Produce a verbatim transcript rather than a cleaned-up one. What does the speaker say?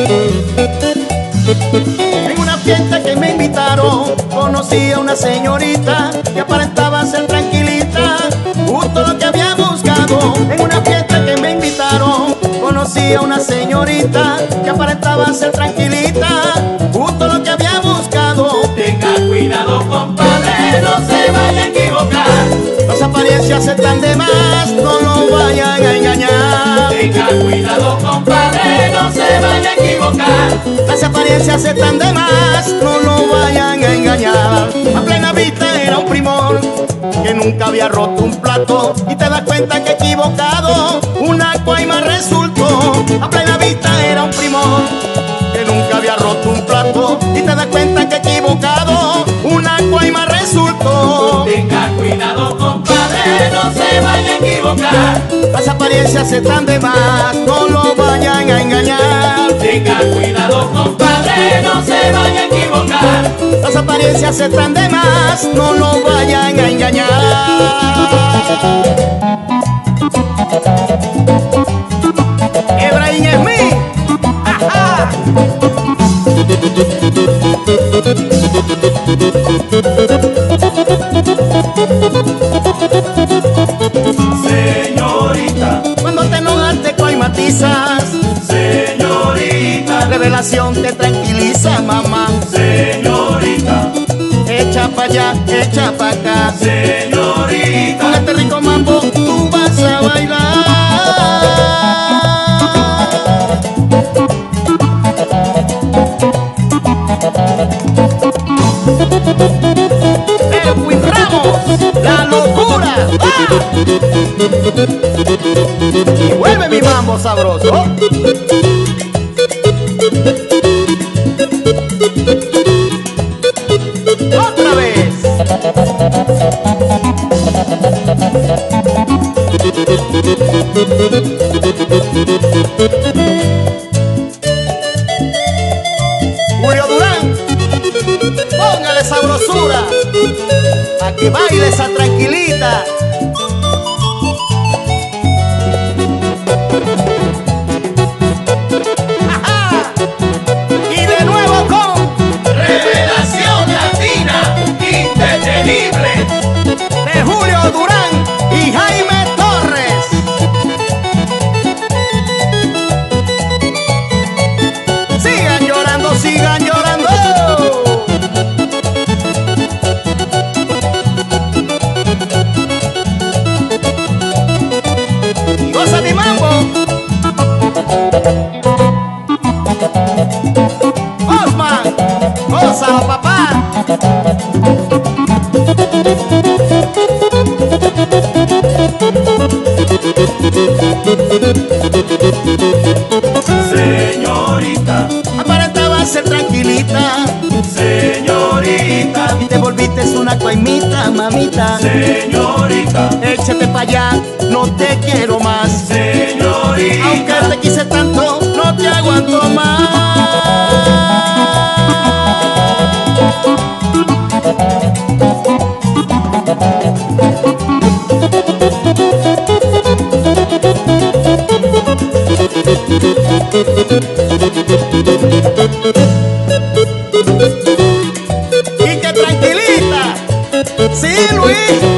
En una fiesta que me invitaron, conocí a una señorita que aparentaba ser tranquilita, justo lo que había buscado. En una fiesta que me invitaron, conocí a una señorita que aparentaba ser tranquilita, justo lo que había buscado. Tenga cuidado, compadre, no se vaya a equivocar. Las apariencias están de más, no lo vayan a engañar. Tenga cuidado, compadre, no se vaya a equivocar. Las apariencias están de más, no lo vayan a engañar. A plena vista era un primor que nunca había roto un plato, y te das cuenta que equivocado una coima resultó. A plena vista era un primor que nunca había roto un plato, y te das cuenta que equivocado una coima resultó. Tenga cuidado, compadre, no se vaya a equivocar. Las apariencias están de más, no lo vayan a engañar. Tenga cuidado, compadre, no se vaya a equivocar. Las apariencias están de más, no lo vayan a engañar. Efraín Smith, ¡ajá! Señorita, cuando te enojas te coimatizas. señorita, Revelación te tranquiliza, mamá. señorita, Echa pa' allá, echa pa' acá. señorita. Con este rico mambo tú vas a bailar. Edwin Ramos, la locura. ¡Ah! Y vuelve mi mambo sabroso. Otra vez. Julio Durán, póngale sabrosura a que baile esa tranquilita. ¡Ajá! Y de nuevo con Revelación latina, indetenible. de Julio Durán y Jaime Torres. Sigan llorando, sigan llorando. Y goza mi mambo. Osman, gózalo, papá. Señorita, Aparentaba ser tranquilita señorita, y te volviste una coimita, mamita. señorita, Échate pa' allá, no te quiero más. señorita. Aunque te quise tanto, no te aguanto más. Y que tranquilita, sí, Luis.